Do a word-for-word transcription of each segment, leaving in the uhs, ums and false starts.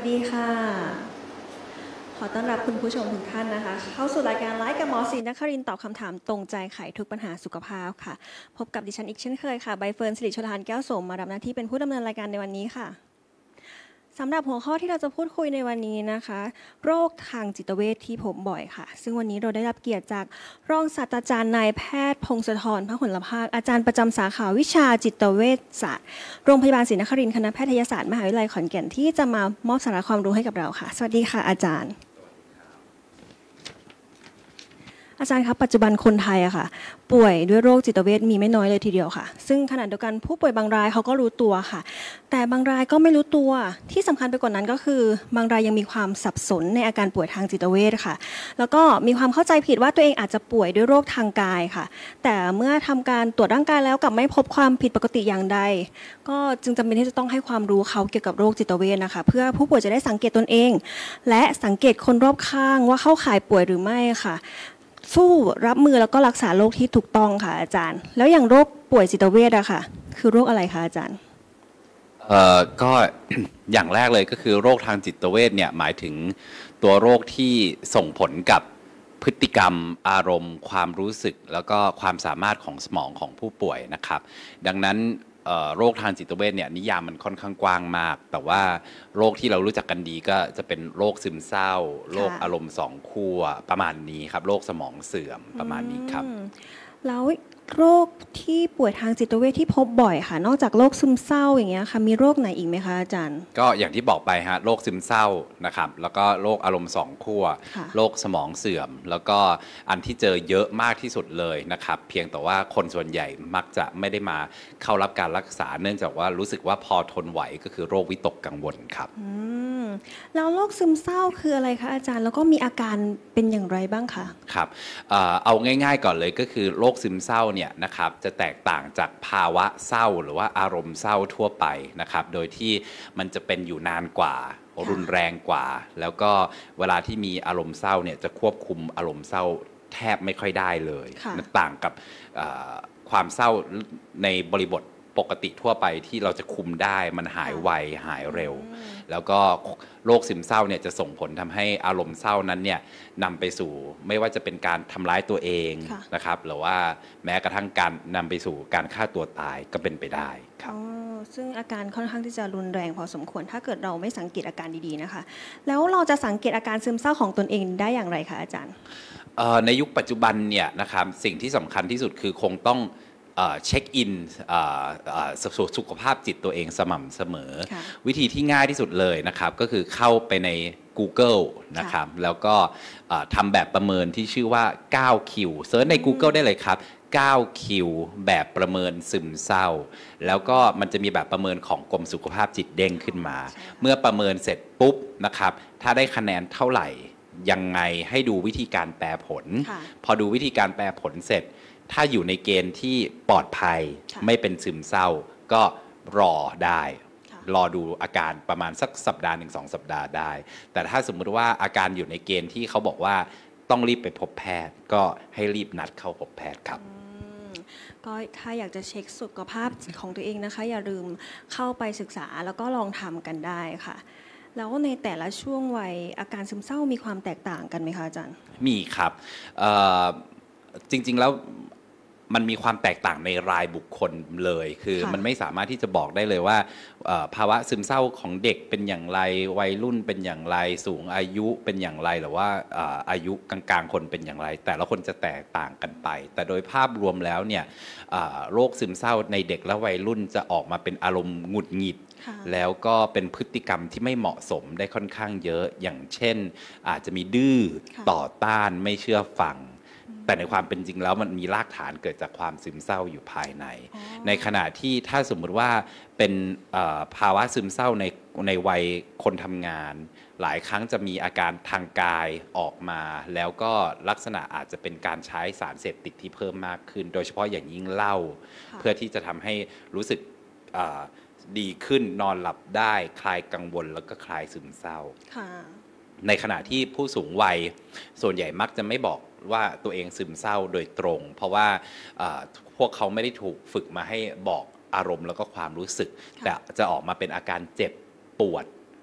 ดีค่ะขอต้อนรับคุณผู้ชมทุกท่านนะคะเข้าสู่รายการไลฟ์กับหมอศรีนครินทร์ตอบคำถามตรงใจไขทุกปัญหาสุขภาพค่ะพบกับดิฉันอีกเช่นเคยค่ะใบเฟิร์นสิริชลทานแก้วโสมมารับหน้าที่เป็นผู้ดำเนินรายการในวันนี้ค่ะสำหรับหัวข้อที่เราจะพูดคุยในวันนี้นะคะโรคทางจิตเวชที่พบบ่อยค่ะซึ่งวันนี้เราได้รับเกียรติจากรองศาสตราจารย์นายแพทย์พงศธรพหลภาคอาจารย์ประจำสาขาวิชาจิตเวชศาสตร์โรงพยาบาลศรีนครินทร์คณะแพทยศาสตร์มหาวิทยาลัยขอนแก่นที่จะมามอบสาระความรู้ให้กับเราค่ะสวัสดีค่ะอาจารย์อาจารย์ครับปัจจุบันคนไทยอะค่ะป่วยด้วยโรคจิตเวชมีไม่น้อยเลยทีเดียวค่ะซึ่งขณะเดียวกันผู้ป่วยบางรายเขาก็รู้ตัวค่ะแต่บางรายก็ไม่รู้ตัวที่สำคัญไปกว่านั้นก็คือบางรายยังมีความสับสนในอาการป่วยทางจิตเวชค่ะแล้วก็มีความเข้าใจผิดว่าตัวเองอาจจะป่วยด้วยโรคทางกายค่ะแต่เมื่อทำการตรวจร่างกายแล้วกลับไม่พบความผิดปกติอย่างใดก็จึงจำเป็นที่จะต้องให้ความรู้เขาเกี่ยวกับโรคจิตเวชนะคะเพื่อผู้ป่วยจะได้สังเกตตนเองและสังเกตคนรอบข้างว่าเข้าข่ายป่วยหรือไม่ค่ะสู้รับมือแล้วก็รักษาโรคที่ถูกต้องค่ะอาจารย์แล้วอย่างโรคป่วยจิตเวชอะค่ะคือโรคอะไรคะอาจารย์เอ่อก็ อย่างแรกเลยก็คือโรคทางจิตเวชเนี่ยหมายถึงตัวโรคที่ส่งผลกับพฤติกรรมอารมณ์ความรู้สึกแล้วก็ความสามารถของสมองของผู้ป่วยนะครับดังนั้นโรคทางจิตเวชเนี่ยนิยามมันค่อนข้างกว้างมากแต่ว่าโรคที่เรารู้จักกันดีก็จะเป็นโรคซึมเศร้าโรคอารมณ์สองขั้วประมาณนี้ครับโรคสมองเสื่อมประมาณนี้ครับแล้วโรคที่ป่วยทางจิตเวชที่พบบ่อยค่ะนอกจากโรคซึมเศร้าอย่างเงี้ยค่ะมีโรคไหนอีกไหมคะอาจารย์ก็อย่างที่บอกไปฮะโรคซึมเศร้านะครับแล้วก็โรคอารมณ์สองขั้วโรคสมองเสื่อมแล้วก็อันที่เจอเยอะมากที่สุดเลยนะครับเพียงแต่ว่าคนส่วนใหญ่มักจะไม่ได้มาเข้ารับการรักษาเนื่องจากว่ารู้สึกว่าพอทนไหวก็คือโรควิตกกังวลครับแล้วโรคซึมเศร้าคืออะไรคะอาจารย์แล้วก็มีอาการเป็นอย่างไรบ้างคะครับเอาง่ายๆก่อนเลยก็คือโรคซึมเศร้าเนี่ยนะครับจะแตกต่างจากภาวะเศร้าหรือว่าอารมณ์เศร้าทั่วไปนะครับโดยที่มันจะเป็นอยู่นานกว่ารุนแรงกว่าแล้วก็เวลาที่มีอารมณ์เศร้าเนี่ยจะควบคุมอารมณ์เศร้าแทบไม่ค่อยได้เลยต่างกับความเศร้าในบริบทปกติทั่วไปที่เราจะคุมได้มันหายไวหายเร็วแล้วก็โรคซึมเศร้าเนี่ยจะส่งผลทำให้อารมณ์เศร้านั้นเนี่ยนำไปสู่ไม่ว่าจะเป็นการทำร้ายตัวเองนะครับหรือว่าแม้กระทั่งการนำไปสู่การฆ่าตัวตายก็เป็นไปได้ครับซึ่งอาการค่อนข้างที่จะรุนแรงพอสมควรถ้าเกิดเราไม่สังเกตอาการดีๆนะคะแล้วเราจะสังเกตอาการซึมเศร้าของตนเองได้อย่างไรคะอาจารย์ในยุคปัจจุบันเนี่ยนะครับสิ่งที่สำคัญที่สุดคือคงต้องเช็คอินสุขภาพจิตตัวเองสม่ำเสมอวิธีที่ง่ายที่สุดเลยนะครับก็คือเข้าไปใน Google นะครับแล้วก็ทำแบบประเมินที่ชื่อว่า ไนน์ คิว เซิร์ชใน Google ได้เลยครับ ไนน์ คิว แบบประเมินซึมเศร้าแล้วก็มันจะมีแบบประเมินของกรมสุขภาพจิตเด้งขึ้นมาเมื่อประเมินเสร็จปุ๊บนะครับถ้าได้คะแนนเท่าไหร่ยังไงให้ดูวิธีการแปลผลพอดูวิธีการแปลผลเสร็จถ้าอยู่ในเกณฑ์ที่ปลอดภัยไม่เป็นซึมเศร้าก็รอได้รอดูอาการประมาณสักสัปดาห์หนึ่งสองสัปดาห์ได้แต่ถ้าสมมุติว่าอาการอยู่ในเกณฑ์ที่เขาบอกว่าต้องรีบไปพบแพทย์ก็ให้รีบนัดเข้าพบแพทย์ครับก็ถ้าอยากจะเช็คสุขภาพของตัวเองนะคะอย่าลืมเข้าไปศึกษาแล้วก็ลองทำกันได้ค่ะแล้วในแต่ละช่วงวัยอาการซึมเศร้ามีความแตกต่างกันไหมคะอาจารย์มีครับจริงๆแล้วมันมีความแตกต่างในรายบุคคลเลยคือมันไม่สามารถที่จะบอกได้เลยว่าภาวะซึมเศร้าของเด็กเป็นอย่างไรวัยรุ่นเป็นอย่างไรสูงอายุเป็นอย่างไรหรือว่าอายุกลางๆคนเป็นอย่างไรแต่ละคนจะแตกต่างกันไปแต่โดยภาพรวมแล้วเนี่ยโรคซึมเศร้าในเด็กและวัยรุ่นจะออกมาเป็นอารมณ์หงุดหงิดแล้วก็เป็นพฤติกรรมที่ไม่เหมาะสมได้ค่อนข้างเยอะอย่างเช่นอาจจะมีดื้อต่อต้านไม่เชื่อฟังแต่ในความเป็นจริงแล้วมันมีรากฐานเกิดจากความซึมเศร้าอยู่ภายในในขณะที่ถ้าสมมุติว่าเป็นภาวะซึมเศร้าในในวัยคนทำงานหลายครั้งจะมีอาการทางกายออกมาแล้วก็ลักษณะอาจจะเป็นการใช้สารเสพติดที่เพิ่มมากขึ้นโดยเฉพาะอย่างยิ่งเหล้าเพื่อที่จะทำให้รู้สึกดีขึ้นนอนหลับได้คลายกังวลแล้วก็คลายซึมเศร้าในขณะที่ผู้สูงวัยส่วนใหญ่มักจะไม่บอกว่าตัวเองซึมเศร้าโดยตรงเพราะว่าพวกเขาไม่ได้ถูกฝึกมาให้บอกอารมณ์แล้วก็ความรู้สึกแต่จะออกมาเป็นอาการเจ็บปวด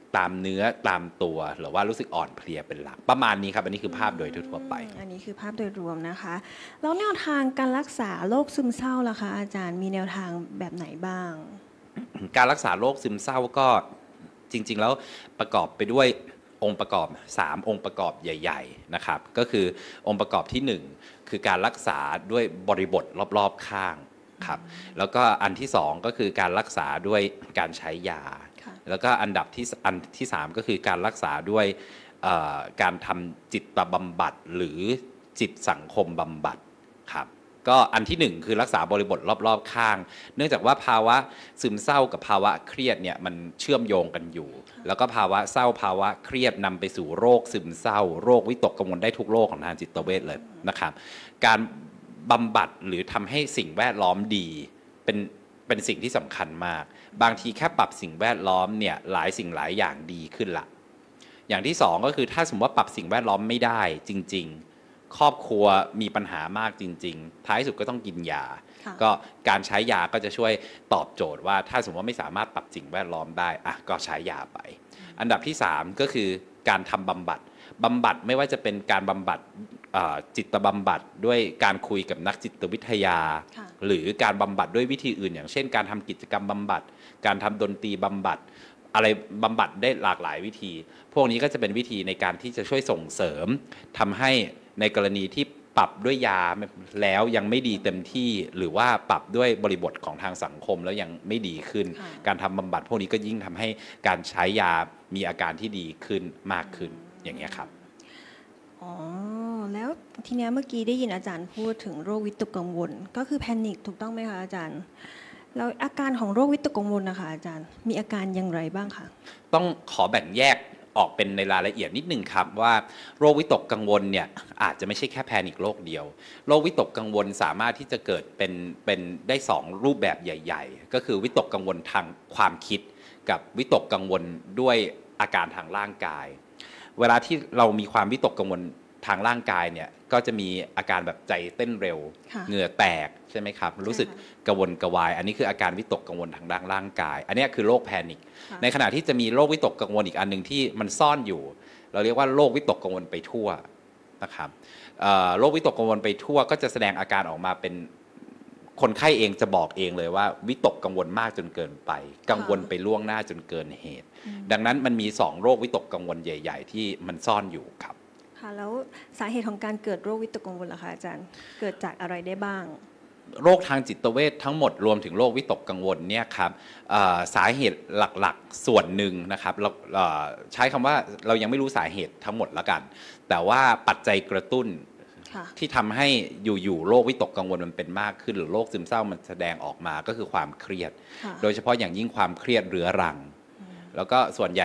ตามเนื้อตามตัวหรือว่ารู้สึกอ่อนเพลียเป็นหลักประมาณนี้ครับอันนี้คือภาพโดยทั่วไปอันนี้คือภาพโดยรวมนะคะแล้วแนวทางการรักษาโรคซึมเศร้าล่ะคะอาจารย์มีแนวทางแบบไหนบ้างการรักษาโรคซึมเศร้าก็จริงๆแล้วประกอบไปด้วยองค์ประกอบสามองค์ประกอบใหญ่ๆนะครับก็คือองค์ประกอบที่หนึ่งคือการรักษาด้วยบริบทรอบๆข้างครับแล้วก็อันที่สองก็คือการรักษาด้วยการใช้ยาแล้วก็อันดับที่อันที่สามก็คือการรักษาด้วยการทำจิตบำบัดหรือจิตสังคมบำบัดครับก็อันที่หนึ่งคือรักษาบริบทรอบๆข้างเนื่องจากว่าภาวะซึมเศร้ากับภาวะเครียดเนี่ยมันเชื่อมโยงกันอยู่แล้วก็ภาวะเศร้าภาวะเครียดนำไปสู่โรคซึมเศร้าโรควิตกกังวลได้ทุกโรคของทางจิตเวชเลยนะครับการบำบัดหรือทำให้สิ่งแวดล้อมดีเป็นเป็นสิ่งที่สำคัญมากบางทีแค่ปรับสิ่งแวดล้อมเนี่ยหลายสิ่งหลายอย่างดีขึ้นละอย่างที่สองก็คือถ้าสมมติว่าปรับสิ่งแวดล้อมไม่ได้จริงๆครอบครัวมีปัญหามากจริงๆท้ายสุดก็ต้องกินยาก็การใช้ยาก็จะช่วยตอบโจทย์ว่าถ้าสมมติว่าไม่สามารถปรับสิ่งแวดล้อมได้อ่ะก็ใช้ยาไปอันดับที่สามก็คือการทำบำบัดบำบัดไม่ว่าจะเป็นการบำบัดจิตบำบัดด้วยการคุยกับนักจิตวิทยาหรือการบำบัดด้วยวิธีอื่นอย่างเช่นการทำกิจกรรมบำบัดการทำดนตรีบำบัดอะไรบำบัดได้หลากหลายวิธีพวกนี้ก็จะเป็นวิธีในการที่จะช่วยส่งเสริมทำให้ในกรณีที่ปรับด้วยยาแล้วยังไม่ดีเต็มที่หรือว่าปรับด้วยบริบทของทางสังคมแล้วยังไม่ดีขึ้นการทำบำบัดพวกนี้ก็ยิ่งทำให้การใช้ยามีอาการที่ดีขึ้นมากขึ้นอย่างนี้ครับอ๋อแล้วทีนี้เมื่อกี้ได้ยินอาจารย์พูดถึงโรควิตกกังวลก็คือแพนิคถูกต้องไหมคะอาจารย์แล้วอาการของโรควิตกกังวลนะคะอาจารย์มีอาการอย่างไรบ้างคะต้องขอแบ่งแยกออกเป็นในรายละเอียดนิดนึงครับว่าโรควิตกกังวลเนี่ยอาจจะไม่ใช่แค่แพนิคโรคเดียวโรควิตกกังวลสามารถที่จะเกิดเป็นเป็นได้สองรูปแบบใหญ่ๆก็คือวิตกกังวลทางความคิดกับวิตกกังวลด้วยอาการทางร่างกายเวลาที่เรามีความวิตกกังวลทางร่างกายเนี่ยก็จะมีอาการแบบใจเต้นเร็วเหงื่อแตกใช่ไหมครับรู้สึกกระวนกระวายอันนี้คืออาการวิตกกังวลทางด้านร่างกายอันนี้คือโรคแพนิคในขณะที่จะมีโรควิตกกังวลอีกอันนึงที่มันซ่อนอยู่เราเรียกว่าโรควิตกกังวลไปทั่วนะครับโรควิตกกังวลไปทั่วก็จะแสดงอาการออกมาเป็นคนไข้เองจะบอกเองเลยว่าวิตกกังวลมากจนเกินไปกังวลไปล่วงหน้าจนเกินเหตุดังนั้นมันมีสองโรควิตกกังวลใหญ่ๆที่มันซ่อนอยู่ครับค่ะแล้วสาเหตุของการเกิดโรควิตกกังวลล่ะคะอาจารย์เกิดจากอะไรได้บ้างโรคทางจิตเวชทั้งหมดรวมถึงโรควิตกกังวลเนี่ยครับสาเหตุหลักๆส่วนหนึ่งนะครับเราใช้คำว่าเรายังไม่รู้สาเหตุทั้งหมดละกันแต่ว่าปัจจัยกระตุ้นที่ทำให้อยู่ๆโรควิตกกังวลมันเป็นมากขึ้นหรือโรคซึมเศร้ามันแสดงออกมาก็คือความเครียดโดยเฉพาะอย่างยิ่งความเครียดเรื้อรังแล้วก็ส่วนใหญ่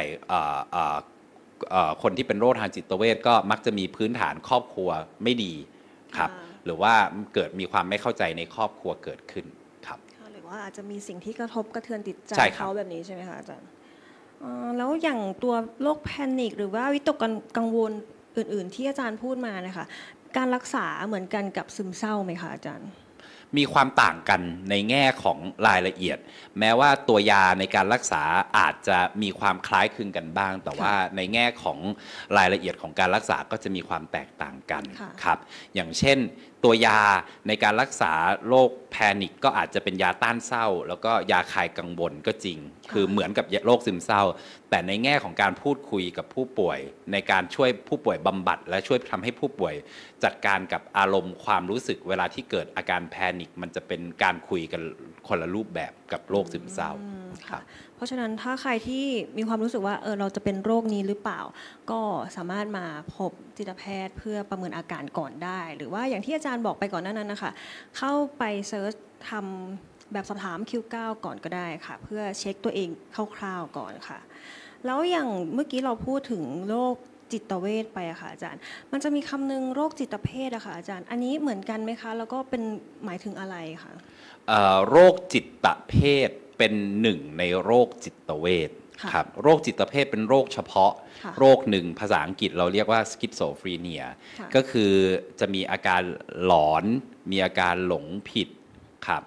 คนที่เป็นโรคทางจิตเวชก็มักจะมีพื้นฐานครอบครัวไม่ดีครับหรือว่าเกิดมีความไม่เข้าใจในครอบครัวเกิดขึ้นครับหรือว่าอาจจะมีสิ่งที่กระทบกระเทือนจิตใจเขาแบบนี้ใช่ไหมคะอาจารย์แล้วอย่างตัวโรคแพนิคหรือว่าวิตกกังวลอื่นๆที่อาจารย์พูดมานะคะการรักษาเหมือนกันกับซึมเศร้าไหมคะอาจารย์มีความต่างกันในแง่ของรายละเอียดแม้ว่าตัวยาในการรักษาอาจจะมีความคล้ายคลึงกันบ้างแต่ว่าในแง่ของรายละเอียดของการรักษาก็จะมีความแตกต่างกันครับอย่างเช่นตัวยาในการรักษาโรคแพนิคก็อาจจะเป็นยาต้านเศร้าแล้วก็ยาคลายกังวลก็จริงคือเหมือนกับโรคซึมเศร้าแต่ในแง่ของการพูดคุยกับผู้ป่วยในการช่วยผู้ป่วยบำบัดและช่วยทำให้ผู้ป่วยจัดการกับอารมณ์ความรู้สึกเวลาที่เกิดอาการแพนิคมันจะเป็นการคุยกันคนละรูปแบบกับโรคซึมเศร้าค่ะเพราะฉะนั้นถ้าใครที่มีความรู้สึกว่าเออเราจะเป็นโรคนี้หรือเปล่าก็สามารถมาพบจิตแพทย์เพื่อประเมินอาการก่อนได้หรือว่าอย่างที่อาจารย์บอกไปก่อนหน้านั้นนะคะเข้าไปเซิร์ชทำแบบสอบถาม คิว เก้า ก่อนก็ได้ค่ะเพื่อเช็คตัวเองคร่าวๆก่อนค่ะแล้วอย่างเมื่อกี้เราพูดถึงโรคจิตเวชไปอะค่ะอาจารย์มันจะมีคำนึงโรคจิตเภทอะค่ะอาจารย์อันนี้เหมือนกันไหมคะแล้วก็เป็นหมายถึงอะไรคะโรคจิตเภทเป็นหนึ่งในโรคจิตเวชครับโรคจิตเภทเป็นโรคเฉพาะโรคหนึ่งภาษาอังกฤษเราเรียกว่าสคิสโซฟรีเนียก็คือจะมีอาการหลอนมีอาการหลงผิดครับ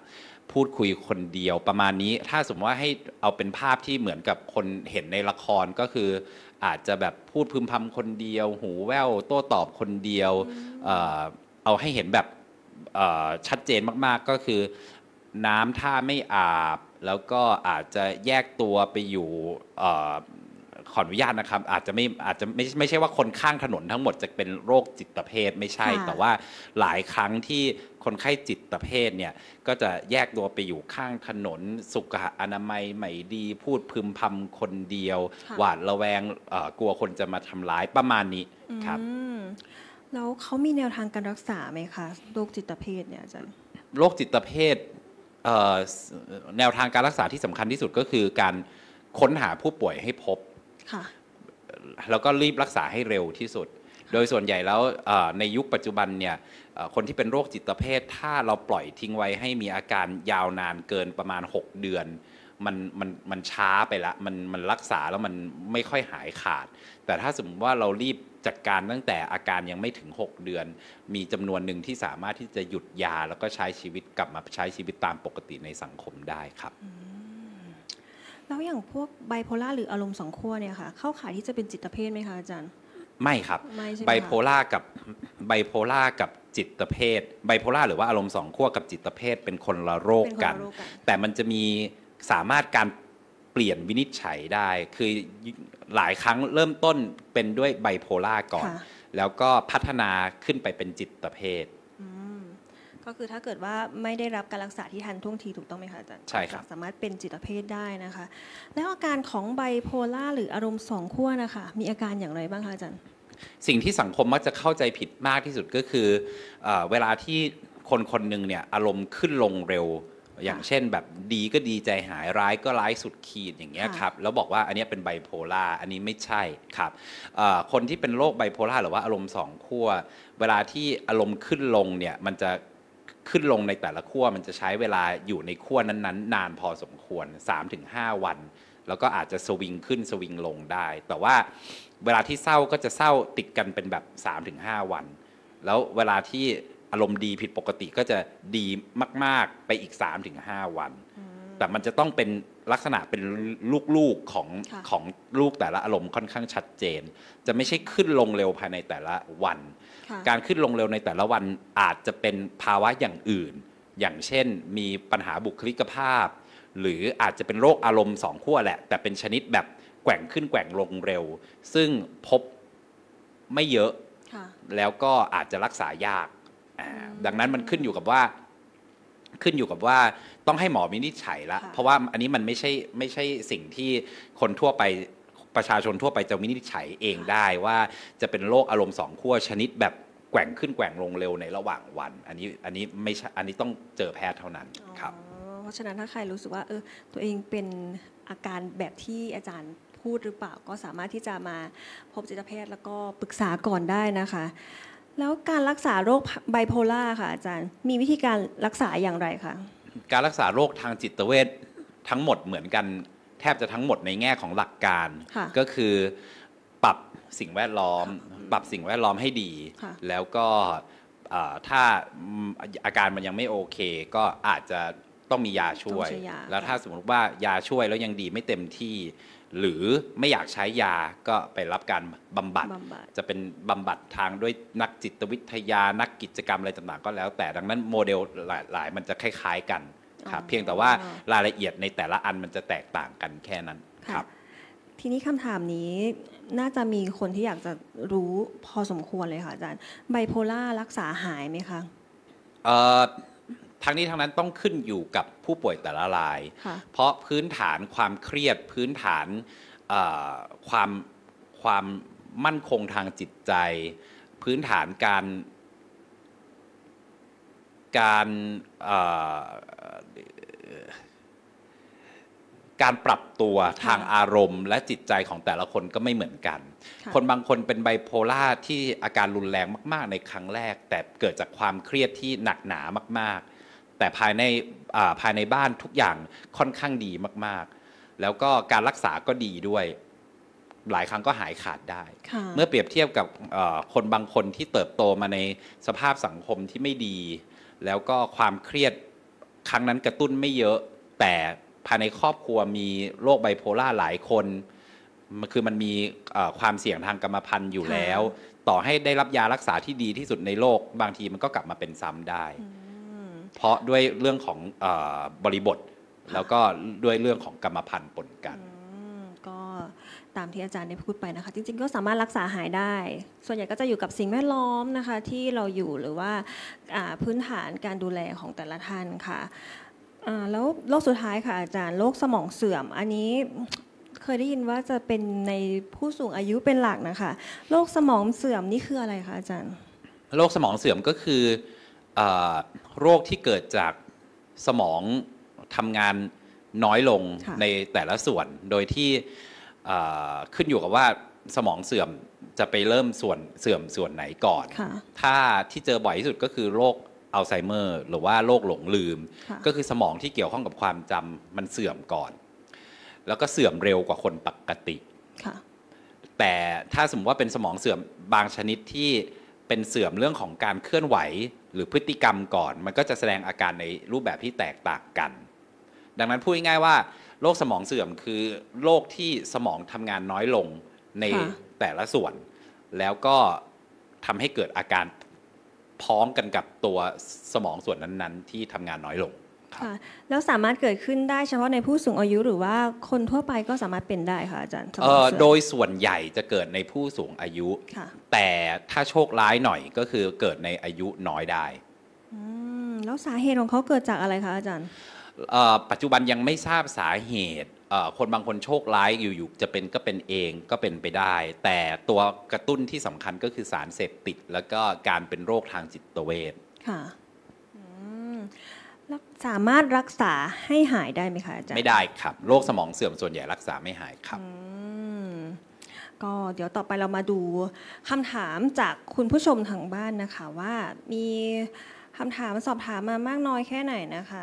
พูดคุยคนเดียวประมาณนี้ถ้าสมมติว่าให้เอาเป็นภาพที่เหมือนกับคนเห็นในละครก็คืออาจจะแบบพูดพึมพำคนเดียวหูแว่วโต้ตอบคนเดียวเอ่อเอาให้เห็นแบบเอ่อชัดเจนมากๆก็คือน้ำท่าไม่อาบแล้วก็อาจจะแยกตัวไปอยู่เอ่อขออนุญาตนะครับอาจจะไม่อาจจะไม่ไม่ใช่ว่าคนข้างถนนทั้งหมดจะเป็นโรคจิตเภทไม่ใช่แต่ว่าหลายครั้งที่คนไข้จิตเภทเนี่ยก็จะแยกตัวไปอยู่ข้างถนนสุขอนามัยไม่ดีพูดพึมพำคนเดียวหวาดระแวงกลัวคนจะมาทำร้ายประมาณนี้ครับแล้วเขามีแนวทางการรักษาไหมคะโรคจิตเภทเนี่ยอาจารย์โรคจิตเภทแนวทางการรักษาที่สำคัญที่สุดก็คือการค้นหาผู้ป่วยให้พบแล้วก็รีบรักษาให้เร็วที่สุดโดยส่วนใหญ่แล้วในยุคปัจจุบันเนี่ยคนที่เป็นโรคจิตเภทถ้าเราปล่อยทิ้งไว้ให้มีอาการยาวนานเกินประมาณหกเดือนมันมันมันช้าไปละมันมันรักษาแล้วมันไม่ค่อยหายขาดแต่ถ้าสมมติว่าเรารีบจัดการตั้งแต่อาการยังไม่ถึงหกเดือนมีจำนวนหนึ่งที่สามารถที่จะหยุดยาแล้วก็ใช้ชีวิตกลับมาใช้ชีวิตตามปกติในสังคมได้ครับแล้วอย่างพวกไบโพล่าหรืออารมณ์สองขั้วเนี่ยค่ะเข้าข่ายที่จะเป็นจิตเภทไหมคะอาจารย์ไม่ครับไบโพล่ากับไบโพล่ากับจิตเภทไบโพล่าหรือว่าอารมณ์สองขั้วกับจิตเภทเป็นคนละโรคกันแต่มันจะมีสามารถการเปลี่ยนวินิจฉัยได้คือหลายครั้งเริ่มต้นเป็นด้วยไบโพล่าก่อนแล้วก็พัฒนาขึ้นไปเป็นจิตเภทก็คือถ้าเกิดว่าไม่ได้รับการรักษาที่ทันท่วงทีถูกต้องไหมคะอาจารย์ใช่ครับสามารถเป็นจิตเภทได้นะคะแล้วอาการของไบโพล่าหรืออารมณ์สองขั้วนะคะมีอาการอย่างไรบ้างคะอาจารย์สิ่งที่สังคมมักจะเข้าใจผิดมากที่สุดก็คือเวลาที่คนคนหนึ่งเนี่ยอารมณ์ขึ้นลงเร็วอย่างเช่นแบบดีก็ดีใจหายร้ายก็ร้ายสุดขีดอย่างเงี้ยครับแล้วบอกว่าอันนี้เป็นไบโพล่าอันนี้ไม่ใช่ครับคนที่เป็นโรคไบโพล่าหรือว่าอารมณ์สองขั้วเวลาที่อารมณ์ขึ้นลงเนี่ยมันจะขึ้นลงในแต่ละขั้วมันจะใช้เวลาอยู่ในขั้วนั้นๆนานพอสมควร สามถึงห้า วันแล้วก็อาจจะสวิงขึ้นสวิงลงได้แต่ว่าเวลาที่เศร้าก็จะเศร้าติดกันเป็นแบบ สามถึงห้า วันแล้วเวลาที่อารมณ์ดีผิดปกติก็จะดีมากๆไปอีก สามถึงห้า วันแต่มันจะต้องเป็นลักษณะเป็นลูกๆของของลูกแต่ละอารมณ์ค่อนข้างชัดเจนจะไม่ใช่ขึ้นลงเร็วภายในแต่ละวันการขึ้นลงเร็วในแต่ละวันอาจจะเป็นภาวะอย่างอื่นอย่างเช่นมีปัญหาบุคลิกภาพหรืออาจจะเป็นโรคอารมณ์สองขั้วแหละแต่เป็นชนิดแบบแกว่งขึ้นแกว่งลงเร็วซึ่งพบไม่เยอะแล้วก็อาจจะรักษายากดังนั้นมันขึ้นอยู่กับว่าขึ้นอยู่กับว่าต้องให้หมอวินิจฉัยละเพราะว่าอันนี้มันไม่ใช่ไม่ใช่สิ่งที่คนทั่วไปประชาชนทั่วไปจะวินิจฉัยเองได้ว่าจะเป็นโรคอารมณ์สองขั้วชนิดแบบแกว่งขึ้นแกว่งลงเร็วในระหว่างวันอันนี้อันนี้ไม่ใช่อันนี้ต้องเจอแพทย์เท่านั้นครับเพราะฉะนั้นถ้าใครรู้สึกว่าเออตัวเองเป็นอาการแบบที่อาจารย์พูดหรือเปล่าก็สามารถที่จะมาพบจิตแพทย์แล้วก็ปรึกษาก่อนได้นะคะแล้วการรักษาโรคไบโพล่าค่ะอาจารย์มีวิธีการรักษาอย่างไรคะการรักษาโรคทางจิตเวชทั้งหมดเหมือนกันแทบจะทั้งหมดในแง่ของหลักการก็คือปรับสิ่งแวดล้อมปรับสิ่งแวดล้อมให้ดีแล้วก็ถ้าอาการมันยังไม่โอเคก็อาจจะต้องมียาช่วยแล้วถ้าสมมติว่ายาช่วยแล้วยังดีไม่เต็มที่หรือไม่อยากใช้ยาก็ไปรับการบำบัดจะเป็นบำบัดทางด้วยนักจิตวิทยานักกิจกรรมอะไรต่างๆก็แล้วแต่ดังนั้นโมเดลหลายๆมันจะคล้ายๆกันครับเพียงแต่ว่ารายละเอียดในแต่ละอันมันจะแตกต่างกันแค่นั้นครับทีนี้คำถามนี้น่าจะมีคนที่อยากจะรู้พอสมควรเลยค่ะอาจารย์ไบโพล่ารักษาหายไหมคะเอ่อทั้งนี้ทั้งนั้นต้องขึ้นอยู่กับผู้ป่วยแต่ละรายเพราะพื้นฐานความเครียดพื้นฐานความความมั่นคงทางจิตใจพื้นฐานการการการปรับตัวทางอารมณ์และจิตใจของแต่ละคนก็ไม่เหมือนกันคนบางคนเป็นไบโพล่าที่อาการรุนแรงมากๆในครั้งแรกแต่เกิดจากความเครียดที่หนักหนามากๆแต่ภายในภายในบ้านทุกอย่างค่อนข้างดีมากๆแล้วก็การรักษาก็ดีด้วยหลายครั้งก็หายขาดได้เมื่อเปรียบเทียบกับคนบางคนที่เติบโตมาในสภาพสังคมที่ไม่ดีแล้วก็ความเครียดครั้งนั้นกระตุ้นไม่เยอะแต่ภายในครอบครัวมีโรคไบโพล่าหลายคนมันคือมันมีความเสี่ยงทางกรรมพันธุ์อยู่แล้วต่อให้ได้รับยารักษาที่ดีที่สุดในโลกบางทีมันก็กลับมาเป็นซ้ำได้เพราะด้วยเรื่องของเอ่อบริบทแล้วก็ด้วยเรื่องของกรรมพันธุ์ปนกันก็ตามที่อาจารย์ได้พูดไปนะคะจริงๆก็สามารถรักษาหายได้ส่วนใหญ่ก็จะอยู่กับสิ่งแวดล้อมนะคะที่เราอยู่หรือว่าพื้นฐานการดูแลของแต่ละท่านค่ะแล้วโรคสุดท้ายค่ะอาจารย์โรคสมองเสื่อมอันนี้เคยได้ยินว่าจะเป็นในผู้สูงอายุเป็นหลักนะคะโรคสมองเสื่อมนี่คืออะไรคะอาจารย์โรคสมองเสื่อมก็คือโรคที่เกิดจากสมองทำงานน้อยลงในแต่ละส่วนโดยที่ขึ้นอยู่กับว่าสมองเสื่อมจะไปเริ่มส่วนเสื่อมส่วนไหนก่อนถ้าที่เจอบ่อยที่สุดก็คือโรคอัลไซเมอร์หรือว่าโรคหลงลืมก็คือสมองที่เกี่ยวข้องกับความจำมันเสื่อมก่อนแล้วก็เสื่อมเร็วกว่าคนปกติแต่ถ้าสมมติว่าเป็นสมองเสื่อมบางชนิดที่เป็นเสื่อมเรื่องของการเคลื่อนไหวหรือพฤติกรรมก่อนมันก็จะแสดงอาการในรูปแบบที่แตกต่างกันดังนั้นพูดง่ายๆว่าโรคสมองเสื่อมคือโรคที่สมองทำงานน้อยลงในแต่ละส่วนแล้วก็ทำให้เกิดอาการพ้องกันกับตัวสมองส่วนนั้นๆที่ทำงานน้อยลงค่ะแล้วสามารถเกิดขึ้นได้เฉพาะในผู้สูงอายุหรือว่าคนทั่วไปก็สามารถเป็นได้ค่ะอาจารย์โดยส่วนใหญ่จะเกิดในผู้สูงอายุแต่ถ้าโชคร้ายหน่อยก็คือเกิดในอายุน้อยได้แล้วสาเหตุของเขาเกิดจากอะไรคะอาจารย์ปัจจุบันยังไม่ทราบสาเหตุคนบางคนโชคร้ายอยู่ๆจะเป็นก็เป็นเองก็เป็นไปได้แต่ตัวกระตุ้นที่สำคัญก็คือสารเสพติดแล้วก็การเป็นโรคทางจิตเวชค่ะแล้วสามารถรักษาให้หายได้ไหมคะอาจารย์ไม่ได้ครับโรคสมองเสื่อมส่วนใหญ่รักษาไม่หายครับก็เดี๋ยวต่อไปเรามาดูคำถามจากคุณผู้ชมทางบ้านนะคะว่ามีคำถามสอบถามมามากน้อยแค่ไหนนะคะ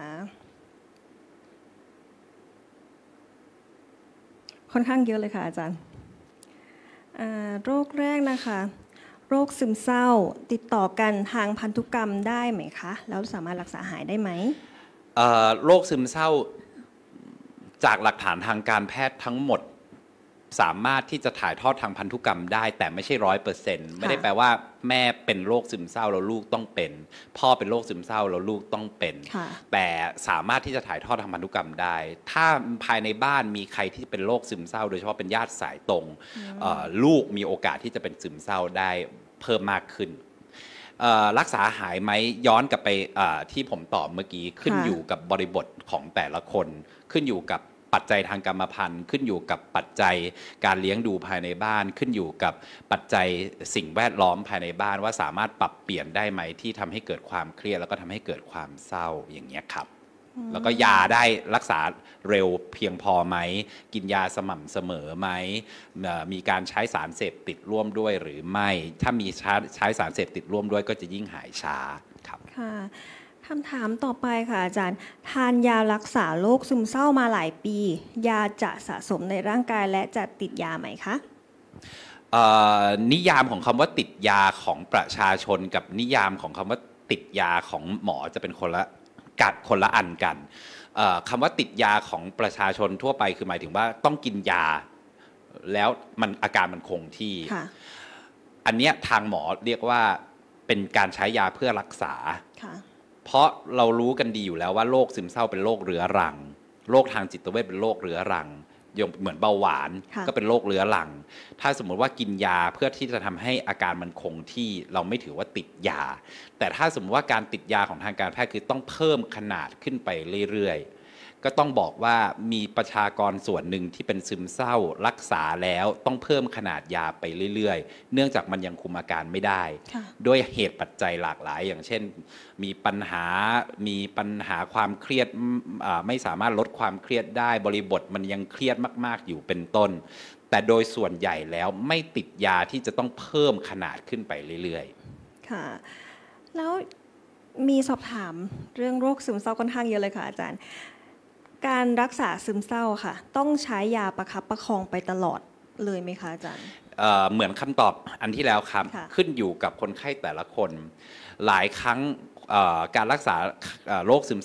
ค่อนข้างเยอะเลยค่ะอาจารย์โรคแรกนะคะโรคซึมเศร้าติดต่อกันทางพันธุกรรมได้ไหมคะแล้วสามารถรักษาหายได้ไหมโรคซึมเศร้าจากหลักฐานทางการแพทย์ทั้งหมดสามารถที่จะถ่ายทอดทางพันธุกรรมได้แต่ไม่ใช่ร้อยเปอร์เซ็นต์ไม่ได้แปลว่าแม่เป็นโรคซึมเศร้าแล้วลูกต้องเป็นพ่อเป็นโรคซึมเศร้าแล้วลูกต้องเป็นแต่สามารถที่จะถ่ายทอดทางพันธุกรรมได้ถ้าภายในบ้านมีใครที่เป็นโรคซึมเศร้าโดยเฉพาะเป็นญาติสายตรงลูกมีโอกาสที่จะเป็นซึมเศร้าได้เพิ่มมากขึ้นรักษาหายไหมย้อนกลับไปที่ผมตอบเมื่อกี้ขึ้นอยู่กับบริบทของแต่ละคนขึ้นอยู่กับปัจจัยทางกรรมพันธุ์ขึ้นอยู่กับปัจจัยการเลี้ยงดูภายในบ้านขึ้นอยู่กับปัจจัยสิ่งแวดล้อมภายในบ้านว่าสามารถปรับเปลี่ยนได้ไหมที่ทำให้เกิดความเครียดแล้วก็ทำให้เกิดความเศร้าอย่างเงี้ยครับแล้วก็ยาได้รักษาเร็วเพียงพอไหมกินยาสม่ำเสมอไหมมีการใช้สารเสพติดร่วมด้วยหรือไม่ถ้ามีใช้สารเสพติดร่วมด้วยก็จะยิ่งหายช้าครับค่ะคำถามต่อไปค่ะอาจารย์ทานยารักษาโรคซึมเศร้ามาหลายปียาจะสะสมในร่างกายและจะติดยาไหมคะนิยามของคำว่าติดยาของประชาชนกับนิยามของคำว่าติดยาของหมอจะเป็นคนละกัดคนละอันกันคำว่าติดยาของประชาชนทั่วไปคือหมายถึงว่าต้องกินยาแล้วมันอาการมันคงที่อันเนี้ยทางหมอเรียกว่าเป็นการใช้ยาเพื่อรักษาเพราะเรารู้กันดีอยู่แล้วว่าโรคซึมเศร้าเป็นโรคเรื้อรังโรคทางจิตเวชเป็นโรคเรื้อรังเหมือนเบาหวานก็เป็นโรคเรื้อรังถ้าสมมติว่ากินยาเพื่อที่จะทำให้อาการมันคงที่เราไม่ถือว่าติดยาแต่ถ้าสมมติว่าการติดยาของทางการแพทย์คือต้องเพิ่มขนาดขึ้นไปเรื่อยๆก็ต้องบอกว่ามีประชากรส่วนหนึ่งที่เป็นซึมเศร้ารักษาแล้วต้องเพิ่มขนาดยาไปเรื่อยๆเนื่องจากมันยังคุมอาการไม่ได้ด้วยเหตุปัจจัยหลากหลายอย่างเช่นมีปัญหามีปัญหาความเครียดไม่สามารถลดความเครียดได้บริบทมันยังเครียดมากๆอยู่เป็นต้นแต่โดยส่วนใหญ่แล้วไม่ติดยาที่จะต้องเพิ่มขนาดขึ้นไปเรื่อยๆค่ะแล้วมีสอบถามเรื่องโรคซึมเศร้าค่อนข้างเยอะเลยค่ะอาจารย์การรักษาซึมเศร้าค่ะต้องใช้ยาประคับประคองไปตลอดเลยไหมคะอาจารย์เอ่อเหมือนคำตอบอันที่แล้วครับขึ้นอยู่กับคนไข้แต่ละคนหลายครั้งการรักษาโรคซึมไส้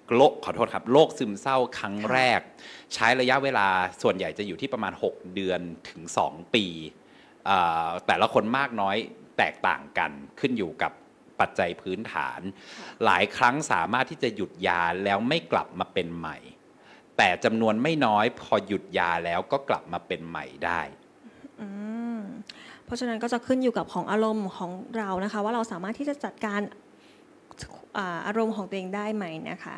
โรคขอโทษครับโรคซึมเศร้าครั้งแรกใช้ระยะเวลาส่วนใหญ่จะอยู่ที่ประมาณหกเดือนถึงสองปีแต่ละคนมากน้อยแตกต่างกันขึ้นอยู่กับปัจจัยพื้นฐานหลายครั้งสามารถที่จะหยุดยาแล้วไม่กลับมาเป็นใหม่แต่จำนวนไม่น้อยพอหยุดยาแล้วก็กลับมาเป็นใหม่ได้เพราะฉะนั้นก็จะขึ้นอยู่กับของอารมณ์ของเรานะคะว่าเราสามารถที่จะจัดการอารมณ์ของตัวเองได้ไหมนะคะ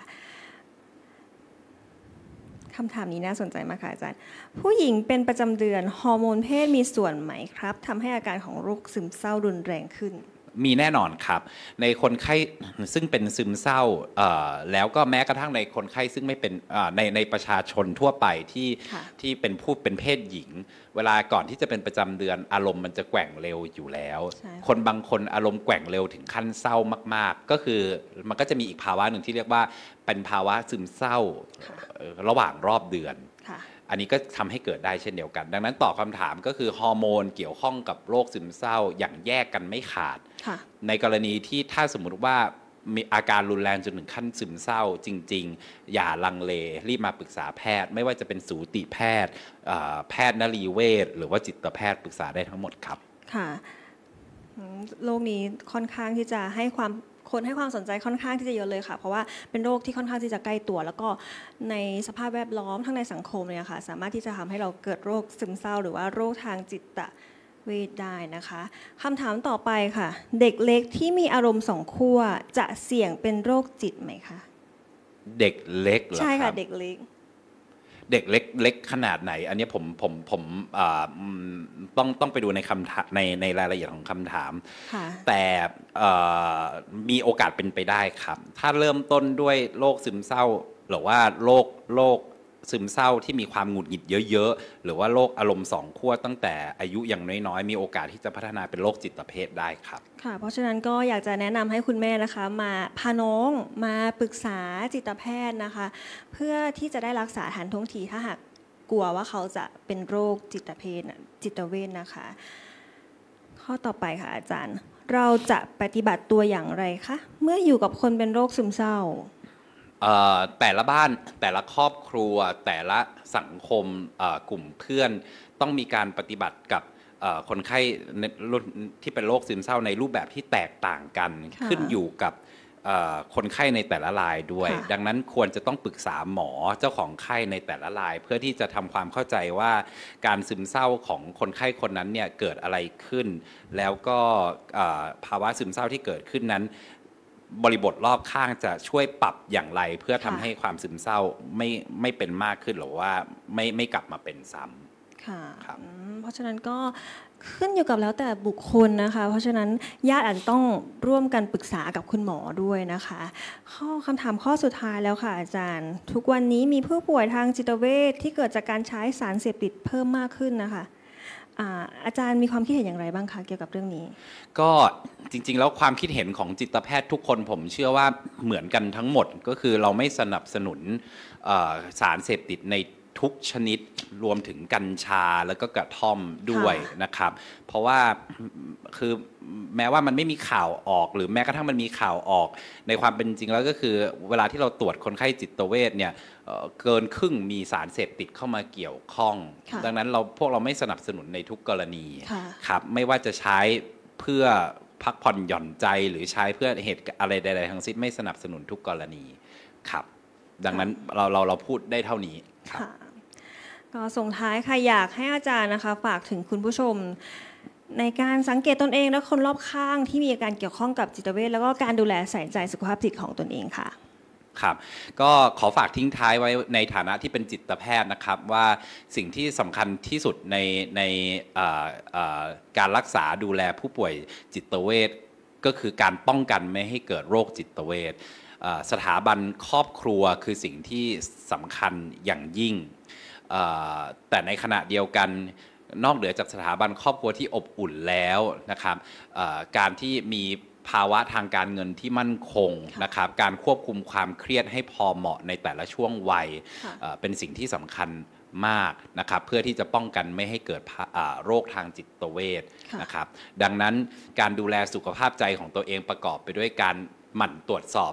คำถามนี้น่าสนใจมากค่ะอาจารย์ผู้หญิงเป็นประจำเดือนฮอร์โมนเพศมีส่วนไหมครับทำให้อาการของโรคซึมเศร้ารุนแรงขึ้นมีแน่นอนครับในคนไข้ซึ่งเป็นซึมเศร้าแล้วก็แม้กระทั่งในคนไข้ซึ่งไม่เป็นในในประชาชนทั่วไปที่ที่เป็นผู้เป็นเพศหญิงเวลาก่อนที่จะเป็นประจำเดือนอารมณ์มันจะแกว่งเร็วอยู่แล้วคนบางคนอารมณ์แกว่งเร็วถึงขั้นเศร้ามากๆก็คือมันก็จะมีอีกภาวะหนึ่งที่เรียกว่าเป็นภาวะซึมเศร้าระหว่างรอบเดือนอันนี้ก็ทำให้เกิดได้เช่นเดียวกันดังนั้นตอบคำถามก็คือฮอร์โมนเกี่ยวข้องกับโรคซึมเศร้าอย่างแยกกันไม่ขาดในกรณีที่ถ้าสมมุติว่ามีอาการรุนแรงจนถึงขั้นซึมเศร้าจริงๆอย่าลังเลรีบมาปรึกษาแพทย์ไม่ว่าจะเป็นสูติแพทย์แพทย์นรีเวชหรือว่าจิตแพทย์ปรึกษาได้ทั้งหมดครับค่ะโรคนี้ค่อนข้างที่จะให้ความคนให้ความสนใจค่อนข้างที่จะเยอะเลยค่ะเพราะว่าเป็นโรคที่ค่อนข้างที่จะใกล้ตัวแล้วก็ในสภาพแวดล้อมทั้งในสังคมเนี่ยค่ะสามารถที่จะทำให้เราเกิดโรคซึมเศร้าหรือว่าโรคทางจิตเวชได้นะคะคำถามต่อไปค่ะเด็กเล็กที่มีอารมณ์สองขั้วจะเสี่ยงเป็นโรคจิตไหมคะเด็กเล็กเหรอครับใช่ค่ะเด็กเล็กเด็กเล็กเล็กขนาดไหนอันนี้ผมผมผมต้องต้องไปดูในคำถามในในรายละเอียดของคำถามแต่มีโอกาสเป็นไปได้ครับถ้าเริ่มต้นด้วยโรคซึมเศร้าหรือว่าโรคโรคซึมเศร้าที่มีความหงุดหงิดเยอะๆหรือว่าโรคอารมณ์สองขั้วตั้งแต่อายุอย่างน้อยๆมีโอกาสที่จะพัฒนาเป็นโรคจิตเภทได้ครับค่ะเพราะฉะนั้นก็อยากจะแนะนำให้คุณแม่นะคะมาพาน้องมาปรึกษาจิตแพทย์นะคะเพื่อที่จะได้รักษาทันท่วงทีถ้าหากกลัวว่าเขาจะเป็นโรคจิตเภทจิตเวชนะคะข้อต่อไปค่ะอาจารย์เราจะปฏิบัติตัวอย่างไรคะเมื่ออยู่กับคนเป็นโรคซึมเศร้าแต่ละบ้านแต่ละครอบครัวแต่ละสังคมกลุ่มเพื่อนต้องมีการปฏิบัติกับคนไข้ที่เป็นโรคซึมเศร้าในรูปแบบที่แตกต่างกันขึ้นอยู่กับคนไข้ในแต่ละรายด้วยดังนั้นควรจะต้องปรึกษาหมอเจ้าของไข้ในแต่ละรายเพื่อที่จะทำความเข้าใจว่าการซึมเศร้าของคนไข้คนนั้นเนี่ยเกิดอะไรขึ้นแล้วก็ภาวะซึมเศร้าที่เกิดขึ้นนั้นบริบทรอบข้างจะช่วยปรับอย่างไรเพื่อทำให้ความซึมเศร้าไม่ไม่เป็นมากขึ้นหรือว่าไม่ไม่กลับมาเป็นซ้ำค่ะเพราะฉะนั้นก็ขึ้นอยู่กับแล้วแต่บุคคลนะคะเพราะฉะนั้นญาติอาจจะต้องร่วมกันปรึกษากับคุณหมอด้วยนะคะข้อคำถามข้อสุดท้ายแล้วค่ะอาจารย์ทุกวันนี้มีผู้ป่วยทางจิตเวชที่เกิดจากการใช้สารเสพติดเพิ่มมากขึ้นนะคะอาจารย์มีความคิดเห็นอย่างไรบ้างคะเกี่ยวกับเรื่องนี้ก็จริงๆแล้วความคิดเห็นของจิตแพทย์ทุกคนผมเชื่อว่าเหมือนกันทั้งหมดก็คือเราไม่สนับสนุนสารเสพติดในทุกชนิดรวมถึงกัญชาแล้วก็กระท่อมด้วยนะครับเพราะว่าคือแม้ว่ามันไม่มีข่าวออกหรือแม้กระทั่งมันมีข่าวออกในความเป็นจริงแล้วก็คือเวลาที่เราตรวจคนไข้จิตเวชเนี่ยเกินครึ่งมีสารเสพติดเข้ามาเกี่ยวข้องดังนั้นเราพวกเราไม่สนับสนุนในทุกกรณีครับไม่ว่าจะใช้เพื่อพักผ่อนหย่อนใจหรือใช้เพื่อเหตุอะไรใดๆทั้งสิ้นไม่สนับสนุนทุกกรณีครับดังนั้นเราเราเราพูดได้เท่านี้ครับก็ส่งท้ายค่ะอยากให้อาจารย์นะคะฝากถึงคุณผู้ชมในการสังเกตตนเองและคนรอบข้างที่มีอาการเกี่ยวข้องกับจิตเวชแล้วก็การดูแลใส่ใจสุขภาพจิตของตนเองค่ะครับก็ขอฝากทิ้งท้ายไว้ในฐานะที่เป็นจิตแพทย์นะครับว่าสิ่งที่สำคัญที่สุดในในการรักษาดูแลผู้ป่วยจิตเวชก็คือการป้องกันไม่ให้เกิดโรคจิตเวชสถาบันครอบครัวคือสิ่งที่สำคัญอย่างยิ่งแต่ในขณะเดียวกันนอกเหนือจากสถาบันครอบครัวที่อบอุ่นแล้วนะครับการที่มีภาวะทางการเงินที่มั่นคงนะครับการควบคุมความเครียดให้พอเหมาะในแต่ละช่วงวัยเป็นสิ่งที่สำคัญมากนะครับเพื่อที่จะป้องกันไม่ให้เกิดโรคทางจิตเวชนะครับดังนั้นการดูแลสุขภาพใจของตัวเองประกอบไปด้วยการหมั่นตรวจสอบ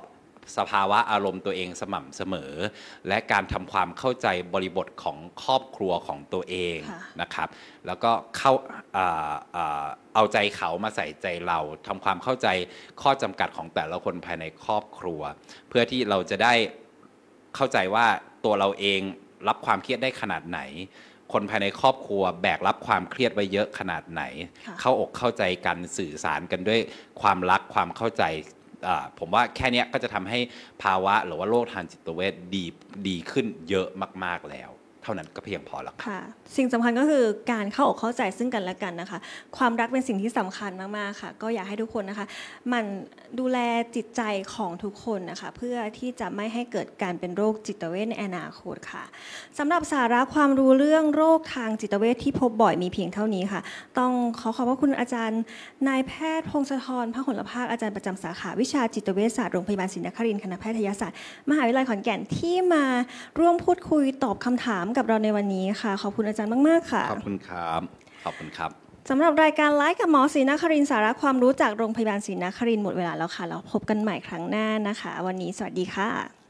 สภาวะอารมณ์ตัวเองสม่ำเสมอและการทำความเข้าใจบริบทของครอบครัวของตัวเองนะครับแล้วก็เข้าเอาใจเขามาใส่ใจเราทำความเข้าใจข้อจำกัดของแต่ละคนภายในครอบครัวเพื่อที่เราจะได้เข้าใจว่าตัวเราเองรับความเครียดได้ขนาดไหนคนภายในครอบครัวแบกรับความเครียดไว้เยอะขนาดไหนเข้าอกเข้าใจกันสื่อสารกันด้วยความรักความเข้าใจผมว่าแค่นี้ก็จะทำให้ภาวะหรือว่าโรคทางจิตเวชดีดีขึ้นเยอะมากๆแล้วเท่านั้นก็เพียงพอแล้วค่ะสิ่งสำคัญก็คือการเข้าอกเข้าใจซึ่งกันและกันนะคะความรักเป็นสิ่งที่สำคัญมากๆค่ะก็อยากให้ทุกคนนะคะมันดูแลจิตใจของทุกคนนะคะเพื่อที่จะไม่ให้เกิดการเป็นโรคจิตเวชในอนาคตค่ะสำหรับสาระความรู้เรื่องโรคทางจิตเวชที่พบบ่อยมีเพียงเท่านี้ค่ะต้องขอขอบพระคุณอาจารย์นายแพทย์พงศธรพหลภาคอาจารย์ประจำสาขาวิชาจิตเวชศาสตร์โรงพยาบาลศรีนครินทร์คณะแพทยศาสตร์มหาวิทยาลัยขอนแก่นที่มาร่วมพูดคุยตอบคำถามกับเราในวันนี้ค่ะขอบคุณอาจารย์มากๆค่ะขอบคุณครับขอบคุณครับสำหรับรายการไลฟ์กับหมอศรีนครินทร์สาระความรู้จากโรงพยาบาลศรีนครินทร์หมดเวลาแล้วค่ะแล้วพบกันใหม่ครั้งหน้านะคะวันนี้สวัสดีค่ะ